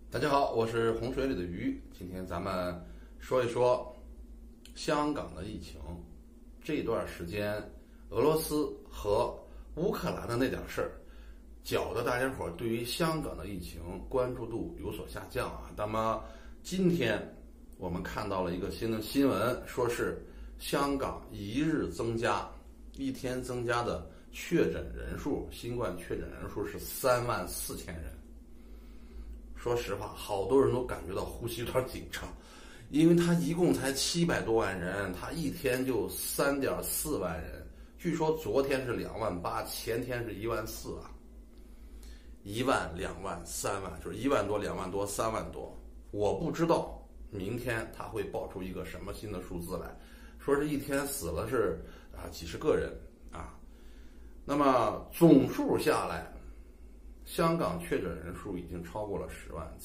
大家好，我是洪水里的鱼。今天咱们说一说香港的疫情。这段时间，俄罗斯和乌克兰的那点事儿，搅得大家伙对于香港的疫情关注度有所下降啊。那么今天我们看到了一个新的新闻，说是香港一天增加的确诊人数，新冠确诊人数是34000人。说实话，好多人都感觉到呼吸有点紧张，因为他一共才700多万人，他一天就3.4万人，据说昨天是28000，前天是14000啊，1万、2万、3万，就是1万多、2万多、3万多。我不知道明天他会爆出一个什么新的数字来，说是一天死了是几十个人啊。那么总数下来，香港确诊人数已经超过了10万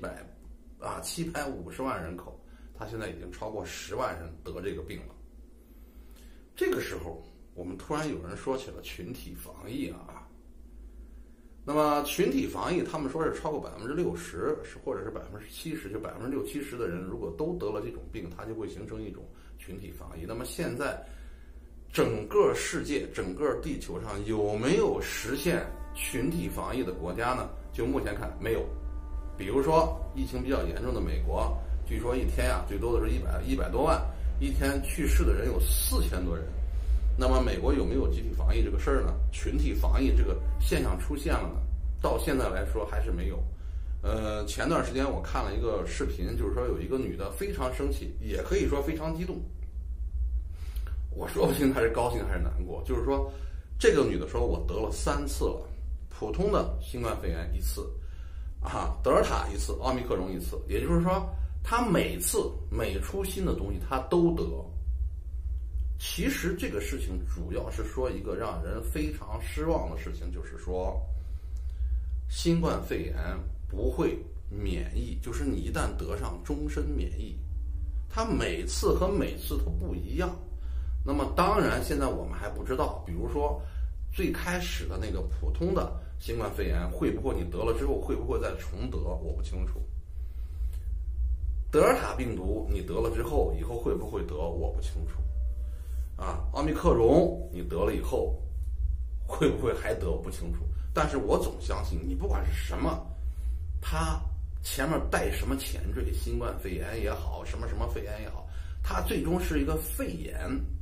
，750万人口，他现在已经超过10万人得这个病了。这个时候，我们突然有人说起了群体防疫啊。那么群体防疫，他们说是超过60%，或者是70%，就60-70%的人，如果都得了这种病，它就会形成一种群体防疫。那么现在，整个世界、整个地球上有没有实现群体防疫的国家呢？就目前看没有。比如说疫情比较严重的美国，据说一天最多的是100多万，一天去世的人有4000多人。那么美国有没有集体防疫这个事儿呢？群体防疫这个现象出现了呢？到现在来说还是没有。前段时间我看了一个视频，就是说有一个女的非常生气，也可以说非常激动。我说不清她是高兴还是难过，就是说这个女的说，我得了3次了，普通的新冠肺炎1次，德尔塔1次，奥密克戎1次，也就是说她每出新的东西她都得。其实这个事情主要是说一个让人非常失望的事情，就是说新冠肺炎不会免疫，就是你一旦得上终身免疫，它每次和每次都不一样。那么当然现在我们还不知道，比如说最开始的那个普通的新冠肺炎会不会你得了之后会不会再重得，我不清楚。德尔塔病毒你得了之后以后会不会得，我不清楚。奥密克戎你得了以后会不会还得，我不清楚。但是我总相信，你不管是什么，它前面带什么前缀，新冠肺炎也好，什么肺炎也好，它最终是一个肺炎。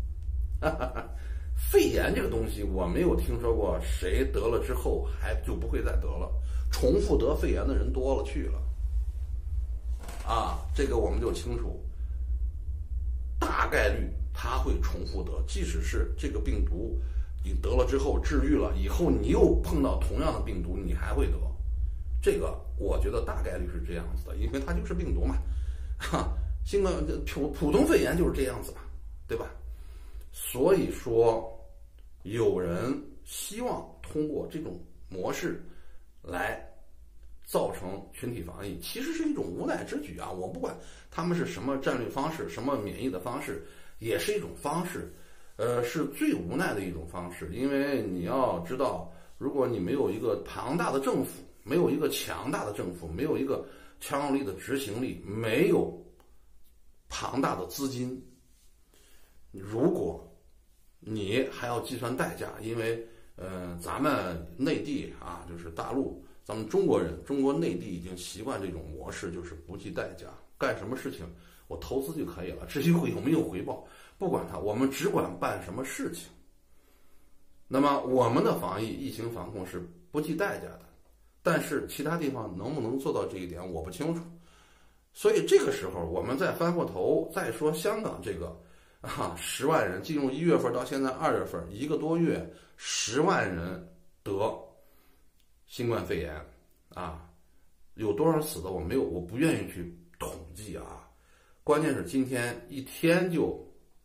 肺炎这个东西，我没有听说过谁得了之后还就不会再得了，重复得肺炎的人多了去了。这个我们就清楚，大概率它会重复得，即使是这个病毒你得了之后治愈了以后，你又碰到同样的病毒，你还会得。这个我觉得大概率是这样子的，因为它就是病毒嘛。新冠普通肺炎就是这样子嘛，对吧？所以说，有人希望通过这种模式来造成群体防疫，其实是一种无奈之举啊！我不管他们是什么战略方式，什么免疫的方式，也是一种方式，是最无奈的一种方式。因为你要知道，如果你没有一个庞大的政府，没有一个强大的政府，没有一个强有力的执行力，没有庞大的资金，如果你还要计算代价，因为咱们内地就是大陆，咱们中国内地已经习惯这种模式，就是不计代价，干什么事情我投资就可以了，至于有没有回报不管它，我们只管办什么事情。那么我们的疫情防控是不计代价的，但是其他地方能不能做到这一点我不清楚。所以这个时候我们再翻过头再说香港这个10万人进入1月份到现在2月份1个多月，10万人得新冠肺炎有多少死的我不愿意去统计关键是今天一天就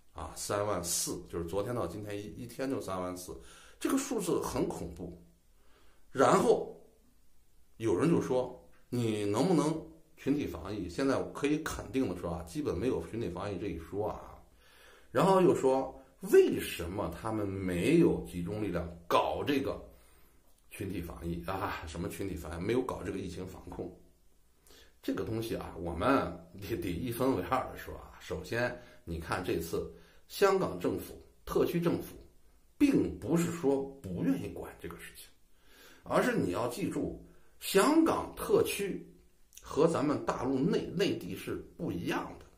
34000，就是昨天到今天一天就34000，这个数字很恐怖。然后有人就说，你能不能群体防疫？现在我可以肯定的说基本没有群体防疫这一说然后又说，为什么他们没有集中力量搞这个群体防疫什么群体防疫，没有搞这个疫情防控？ 这个东西啊，我们得一分为二的说啊。首先，你看这次香港政府、特区政府，并不是说不愿意管这个事情，而是你要记住，香港特区和咱们大陆内地是不一样的，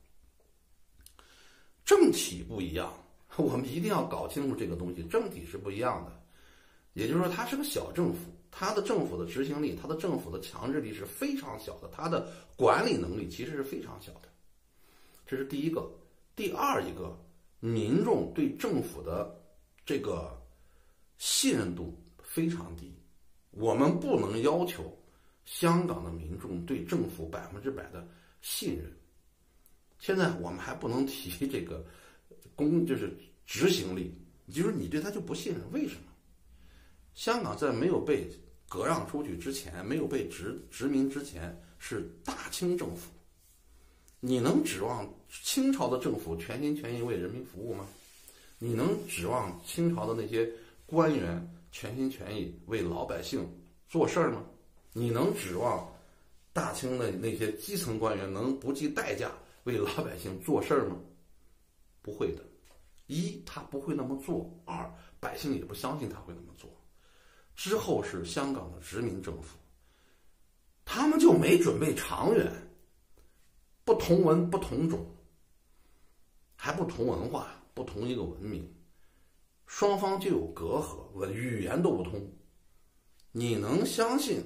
政体不一样，我们一定要搞清楚这个东西，政体是不一样的。也就是说，它是个小政府，它的政府的执行力，它的政府的强制力是非常小的，它的管理能力其实是非常小的。这是第一个。第二一个，民众对政府的这个信任度非常低，我们不能要求香港的民众对政府100%的信任。现在我们还不能提这个就是执行力，就是你对他就不信任，为什么？香港在没有被割让出去之前，没有被殖民之前，是大清政府。你能指望清朝的政府全心全意为人民服务吗？你能指望清朝的那些官员全心全意为老百姓做事儿吗？你能指望大清的那些基层官员能不计代价为老百姓做事儿吗？不会的。一，他不会那么做；二，百姓也不相信他会那么做。之后是香港的殖民政府，他们就没准备长远，不同文不同种，还不同文化，不同一个文明，双方就有隔阂，语言都不通。你能相信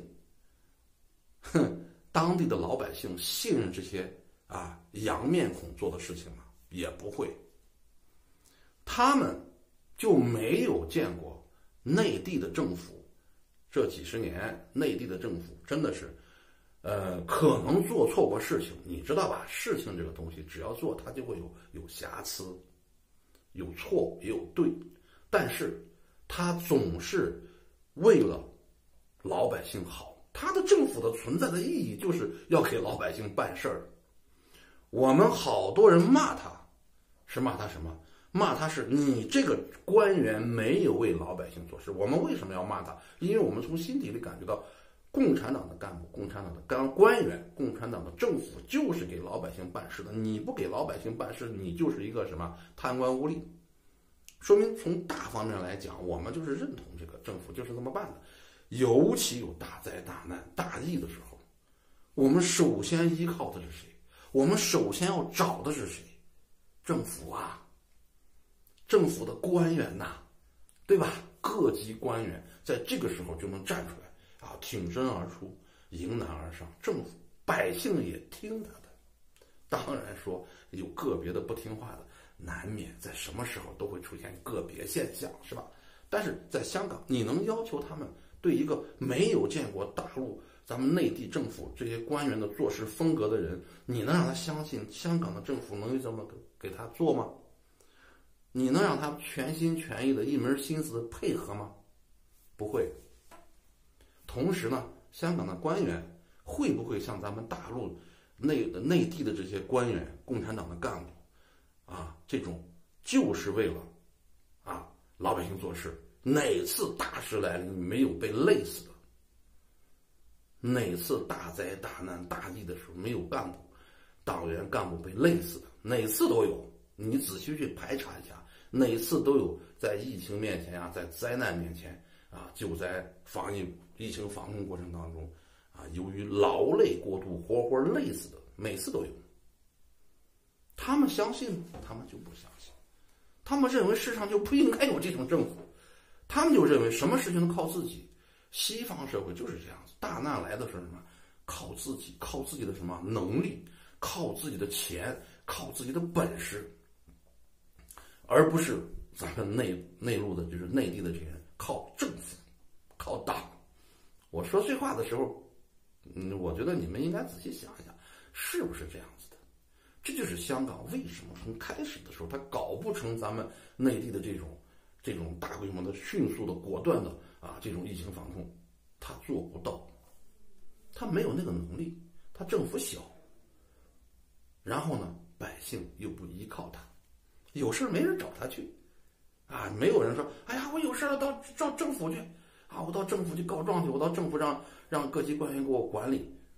当地的老百姓信任这些洋面孔做的事情吗？也不会。他们就没有见过内地的政府，这几十年内地的政府真的是可能做错过事情，你知道吧？事情这个东西只要做它就会有瑕疵，有错也有对，但是它总是为了老百姓好。他的政府的存在的意义就是要给老百姓办事儿。我们好多人骂他，是骂他什么？骂他是你这个官员没有为老百姓做事。我们为什么要骂他？因为我们从心底里感觉到，共产党的干部、共产党的官员、共产党的政府就是给老百姓办事的。你不给老百姓办事，你就是一个什么贪官污吏。说明从大方面来讲，我们就是认同这个政府就是这么办的。尤其有大灾大难大疫的时候，我们首先依靠的是谁？我们首先要找的是谁？政府啊，政府的官员呐，对吧？各级官员在这个时候就能站出来挺身而出，迎难而上，政府百姓也听他的。当然说有个别的不听话的，难免在什么时候都会出现个别现象，是吧？但是在香港，你能要求他们对一个没有见过大陆咱们内地政府这些官员的做事风格的人，你能让他相信香港的政府能这么给他做吗？你能让他全心全意的一门心思的配合吗？不会。同时呢，香港的官员会不会像咱们大陆内地的这些官员、共产党的干部这种就是为了老百姓做事？哪次大事来临没有被累死的？哪次大灾大难大疫的时候没有党员干部被累死的？哪次都有，你仔细去排查一下，哪次都有在疫情面前在灾难面前救灾疫情防控过程当中由于劳累过度活活累死的，每次都有。他们相信，他们就不相信，他们认为世上就不应该有这种政府，他们就认为什么事情都靠自己。西方社会就是这样子，大难来的是什么？靠自己，靠自己的什么能力，靠自己的钱，靠自己的本事，而不是咱们内陆的，就是内地的这些人靠政府，靠党。我说这话的时候，我觉得你们应该仔细想一想，是不是这样子的？这就是香港为什么从开始的时候他搞不成咱们内地的这种大规模的、迅速的、果断的这种疫情防控，他做不到，他没有那个能力，他政府小，然后呢，百姓又不依靠他，有事没人找他去，没有人说，哎呀，我有事了到政府去，我到政府去告状去，我到政府让各级官员给我管理，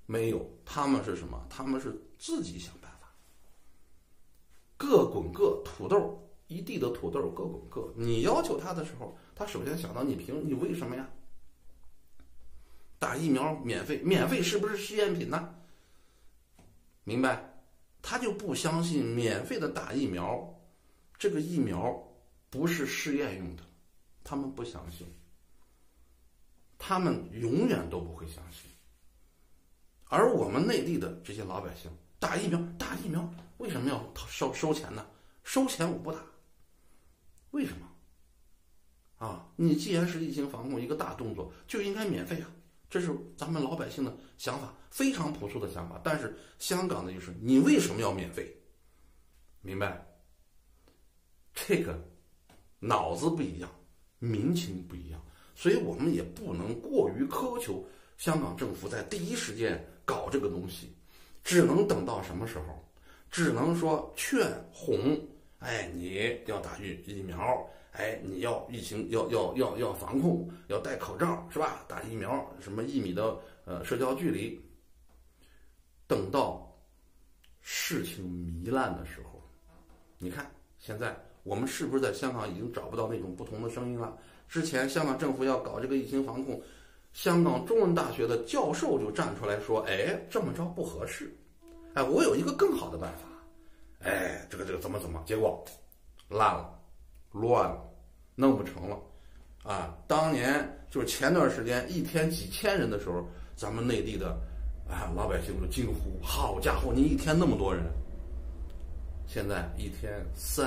没有，他们是什么？他们是自己想办法，各滚各，土豆一地的土豆各滚各。你要求他的时候，他首先想到你你为什么呀？打疫苗免费，免费是不是试验品呢？明白？他就不相信免费的打疫苗，这个疫苗不是试验用的，他们不相信，他们永远都不会相信。而我们内地的这些老百姓打疫苗为什么要收钱呢？收钱我不打，为什么？啊，你既然是疫情防控一个大动作，就应该免费啊，这是咱们老百姓的想法，非常朴素的想法。但是香港的就是你为什么要免费？明白？这个脑子不一样，民情不一样，所以我们也不能过于苛求香港政府在第一时间搞这个东西，只能等到什么时候？只能说劝哄，哎，你要打疫苗，哎，你要疫情要防控，要戴口罩，是吧？打疫苗，什么1米的社交距离。等到事情糜烂的时候，你看现在我们是不是在香港已经找不到那种不同的声音了？之前香港政府要搞这个疫情防控，香港中文大学的教授就站出来说，哎，这么着不合适，哎，我有一个更好的办法，哎，这个怎么，结果烂了，乱了，弄不成了，啊，当年就是前段时间一天几千人的时候，咱们内地的老百姓就惊呼，好家伙，你一天那么多人，现在一天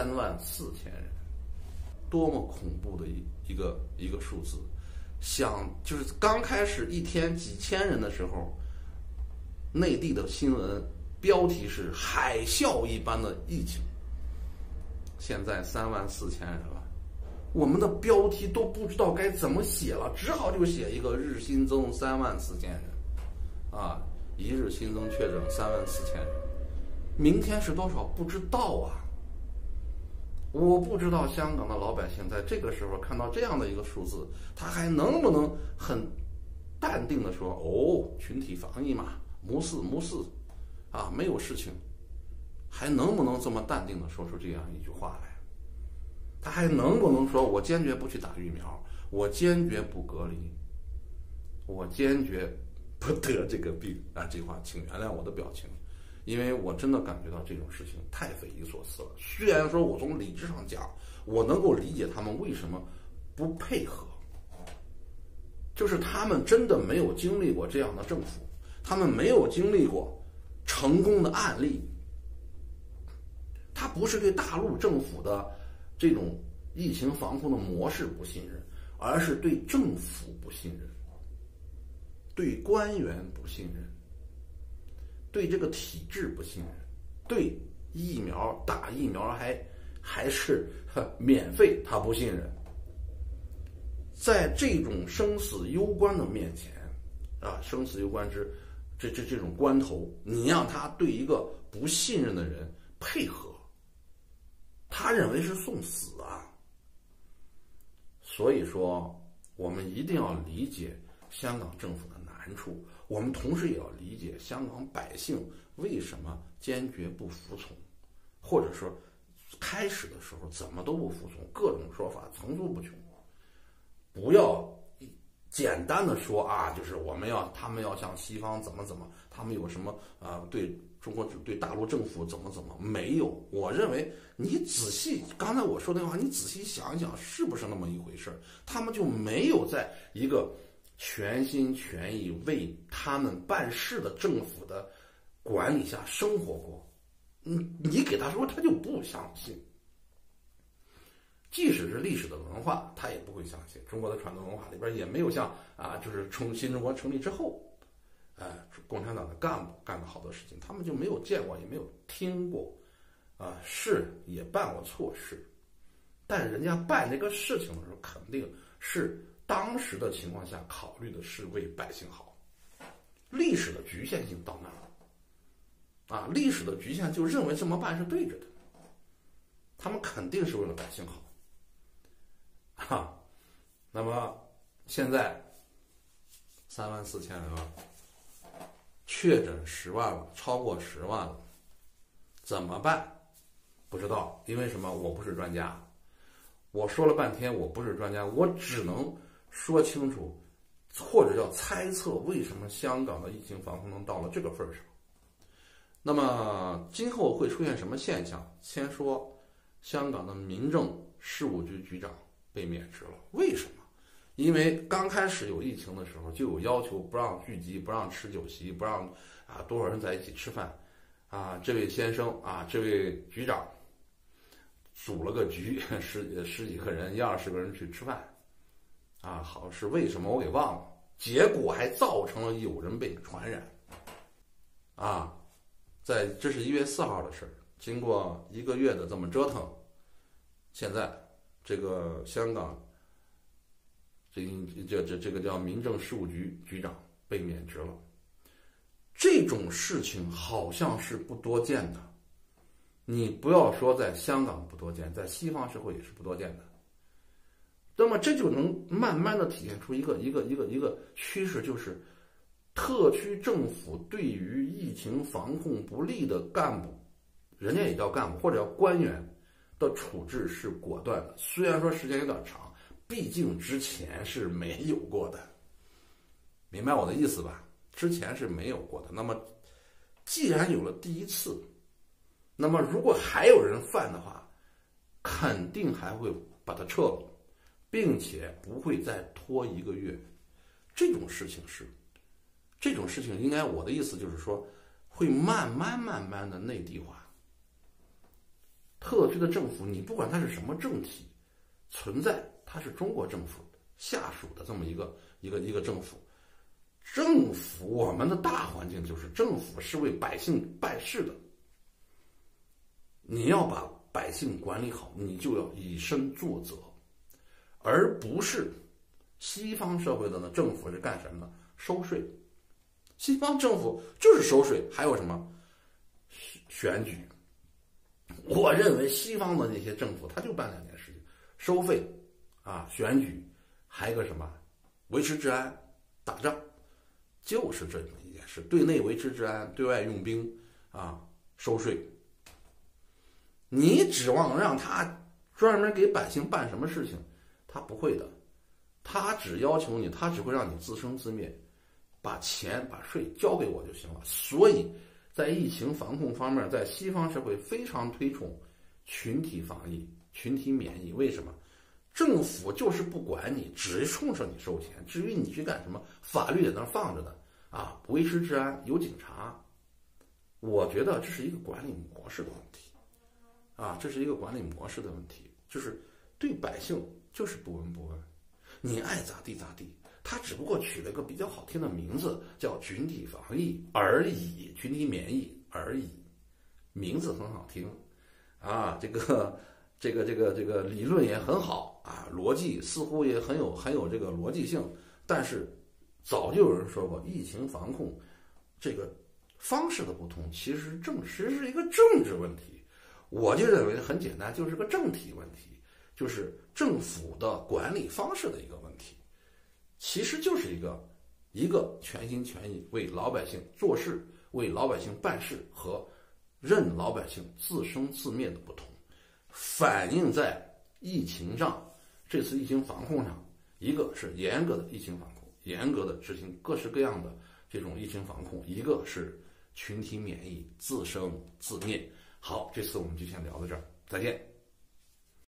34000人，多么恐怖的一个数字！就是刚开始一天几千人的时候，内地的新闻标题是海啸一般的疫情，现在34000人了，我们的标题都不知道该怎么写了，只好就写一个日新增34000人，啊，一日新增确诊34000人，明天是多少不知道啊。我不知道香港的老百姓在这个时候看到这样的一个数字，他还能不能很淡定的说，哦，群体防疫嘛，没事，啊，没有事情，还能不能这么淡定的说出这样一句话来？他还能不能说，我坚决不去打疫苗，我坚决不隔离，我坚决不得这个病啊？这话请原谅我的表情，因为我真的感觉到这种事情太匪夷所思了。虽然说我从理智上讲，我能够理解他们为什么不配合，就是他们真的没有经历过这样的政府，他们没有经历过成功的案例，他不是对大陆政府的这种疫情防控的模式不信任，而是对政府不信任，对官员不信任，对这个体制不信任，对疫苗打疫苗还是免费，他不信任。在这种生死攸关的面前，啊，生死攸关这种关头，你让他对一个不信任的人配合，他认为是送死啊。所以说，我们一定要理解香港政府的难处，我们同时也要理解香港百姓为什么坚决不服从，或者说开始的时候怎么都不服从，各种说法层出不穷。不要简单的说啊，就是他们要向西方怎么，他们有什么对中国对大陆政府怎么，没有。我认为你仔细刚才我说的话，你仔细想一想，是不是那么一回事？他们就没有在一个全心全意为他们办事的政府的管理下生活过。你给他说，他就不相信。即使是历史的文化，他也不会相信。中国的传统文化里边也没有像就是新中国成立之后，共产党的干部干的好多事情，他们就没有见过，也没有听过。是也办过错事，但人家办这个事情的时候，肯定是当时的情况下考虑的是为百姓好。历史的局限性到那儿了，历史的局限就认为这么办是对着的，他们肯定是为了百姓好。那么现在34000人了， 确诊10万了，超过10万了，怎么办？不知道，因为什么？我不是专家，我说了半天我不是专家，我只能说清楚，或者叫猜测为什么香港的疫情防控能到了这个份上。那么今后会出现什么现象？先说香港的民政事务局局长被免职了，为什么？因为刚开始有疫情的时候就有要求不让聚集，不让吃酒席，不让多少人在一起吃饭这位先生这位局长组了个局，十几个人1、20个人去吃饭好是为什么我给忘了，结果还造成了有人被传染这是1月4号的事儿，经过1个月的这么折腾，现在这个香港这个叫民政事务局局长被免职了。这种事情好像是不多见的，你不要说在香港不多见，在西方社会也是不多见的。那么这就能慢慢的体现出一个趋势，就是特区政府对于疫情防控不力的干部，人家也叫干部或者叫官员的处置是果断的。虽然说时间有点长，毕竟之前是没有过的，明白我的意思吧？之前是没有过的。那么既然有了第一次，那么如果还有人犯的话，肯定还会把它撤了，并且不会再拖1个月。这种事情应该，我的意思就是说，会慢慢的内地化。特区的政府，你不管它是什么政体存在，它是中国政府下属的这么一个政府。政府，我们的大环境就是政府是为百姓办事的，你要把百姓管理好，你就要以身作则，而不是西方社会的呢。政府是干什么的？收税。西方政府就是收税，还有什么选举？我认为西方的那些政府，他就办2件事情：收费选举，还有一个什么维持治安、打仗，就是这么一件事。对内维持治安，对外用兵收税。你指望让他专门给百姓办什么事情，他不会的。他只要求你，他只会让你自生自灭，把钱把税交给我就行了。所以在疫情防控方面，在西方社会非常推崇群体防疫、群体免疫。为什么？政府就是不管你，只冲着你收钱，至于你去干什么，法律在那放着的维持治安有警察。我觉得这是一个管理模式的问题这是一个管理模式的问题，就是对百姓就是不闻不问，你爱咋地咋地。他只不过取了个比较好听的名字，叫群体防疫而已，群体免疫而已，名字很好听这个理论也很好逻辑似乎也很有这个逻辑性。但是早就有人说过，疫情防控这个方式的不同，其实是一个政治问题。我就认为很简单，就是个政体问题，就是政府的管理方式的一个问题。其实就是一个全心全意为老百姓做事、为老百姓办事和任老百姓自生自灭的不同，反映在疫情上。这次疫情防控上，一个是严格的疫情防控，严格的执行各式各样的这种疫情防控；一个是群体免疫，自生自灭。好，这次我们就先聊到这儿，再见。